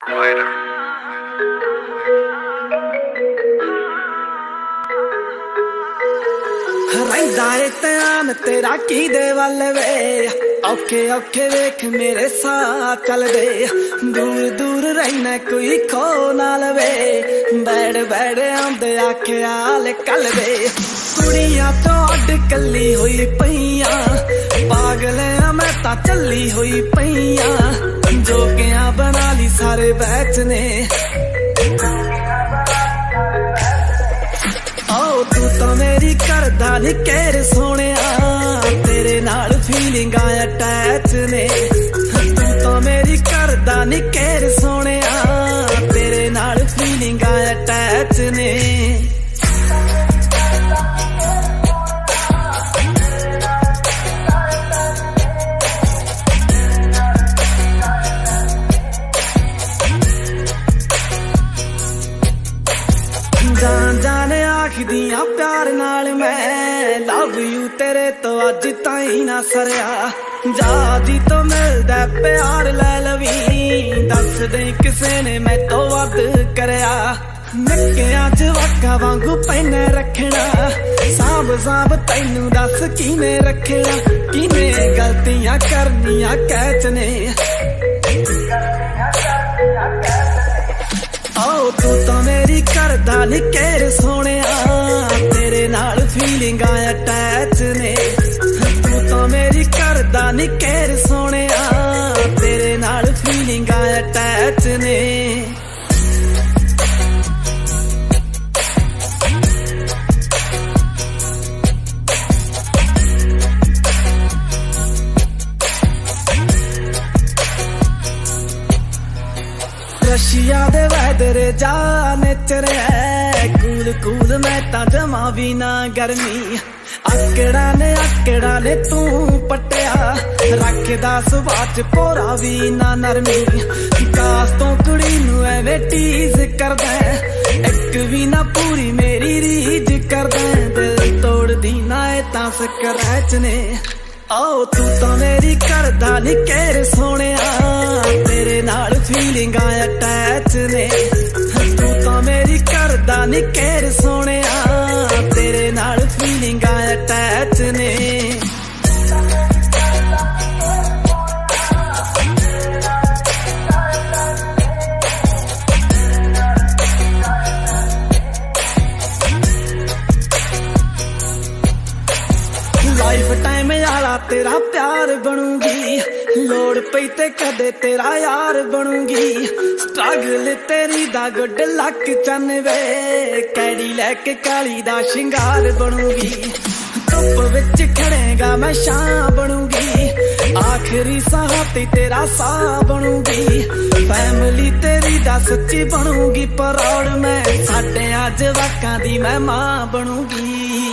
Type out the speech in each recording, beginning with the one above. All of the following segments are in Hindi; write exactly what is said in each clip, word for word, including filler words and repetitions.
Later. रहिंदा ए ध्यान तेरा किदे वल वे, औखे औखे वेख मेरे साथ चल दे। दूर दूर रहना कोई खो नाल वे, बैठ बैठ आंदे आख्याल कल दे। कुड़ियां तो अड कली हुई पईयां, पागल आ मैं तां चली हुई पईयां। जोगियां बना ली सारे बैच ने, तू तो मेरी करदा नी केर सोहणिया, तेरे नाल फीलिंगां अटैच ने। तू तो मेरी करदा नी केर सोहणिया, तेरे नाल फीलिंगां अटैच ने। जान जाने आखदियां प्यार नाल मैं, लव यू तेरे तो अज ताई ना सरिया। जादी तो मिलदा प्यार लै लवी, दस दे किसे ने मैं तो वध करया। नक्कियां जवाका वांगू पैने रखना, सांभ सांभ तैनू दस किने रखना। किने गलतियां करनियां कैच ने, तू तो मेरी करदा नी केर सोहणिया, तेरे नाल फीलिंगां अटैच ने। तू तो मेरी करदा नी केर सोहणिया, तेरे नाल फीलिंगां अटैच ने। रशिया दे वैदर जा नेचर है, कूल कूल मैं तां जमा भी ना गर्मी। आकड़ा ने आकड़ा ने तू पटिया, रखदा सुभाऽ च भोरा भी ना नरमी। कास तो कुड़ी नू एवें टीज करदा, इक भी ना पूरी मेरी रीज करदा। दिल तोड़ दी ना ए तां स्क्रैच ने, आओ तू तो मेरी करदा नी केर सोहणिया, तेरे नाल फीलिंगां अटैच ने। तू तो मेरी करदा नी केर सोहणिया, तेरे नाल फीलिंगां अटैच ने। लाइफ टाइम यारा तेरा प्यार बनूंगी, लोड़ पई ते कदे तेरा यार बनूंगी। स्ट्रगल तेरी दा गुड लक चन्नवे, कैडी लैके काली दा शिंगार बनूंगी। धुप विच खड़ेगा मैं छां बनूंगी, आखिरी साह ते तेरा साह बनूंगी। फैमिली तेरी दा सच्ची बनूंगी, परौड़ मैं साडे अज वाकां दी मैं मां बनूंगी।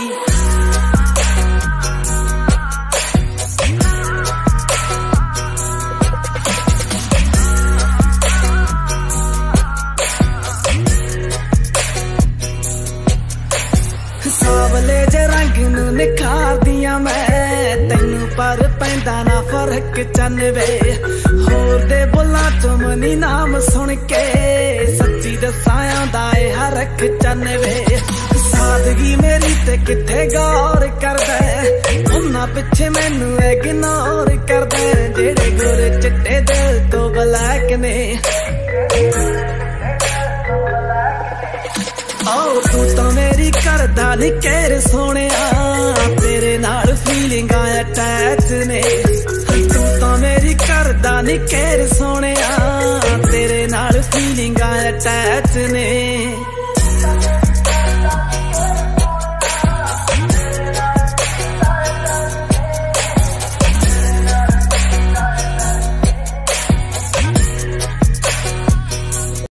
सावले जे रंग नू निखार दियां मैं, तैनू पर पैंदा ना फर्क चन्नवे। होर दे बुलां चों मनी नाम सुन के, सच्ची दस्सां आंदा ए हरख चन्नवे। सादगी मेरी ते किथे गौर करदा, उन्हां पिछे मैनू इग्नोर करदा। जेड़े गोरे चिट्टे दिल तो ब्लैक ने, आओ तू तो मेरी करदा नी केर सोहणिया, तेरे नाल फीलिंगां अटैच ने। तू तो मेरी करदा नी केर सोहणिया, तेरे नाल फीलिंगां अटैच ने।